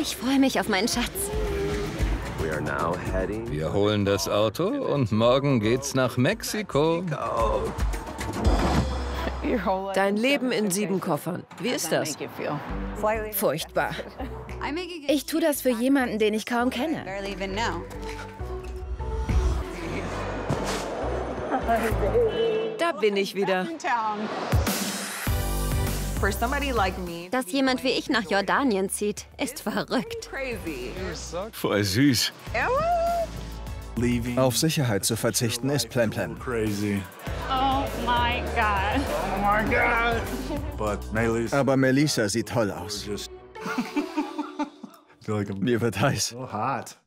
Ich freue mich auf meinen Schatz. Wir holen das Auto und morgen geht's nach Mexiko. Dein Leben in 7 Koffern. Wie ist das? Furchtbar. Ich tue das für jemanden, den ich kaum kenne. Da bin ich wieder. Dass jemand wie ich nach Jordanien zieht, ist verrückt. Voll süß. Auf Sicherheit zu verzichten ist Plemplem. Oh my God. Aber Melissa sieht toll aus. Mir wird heiß.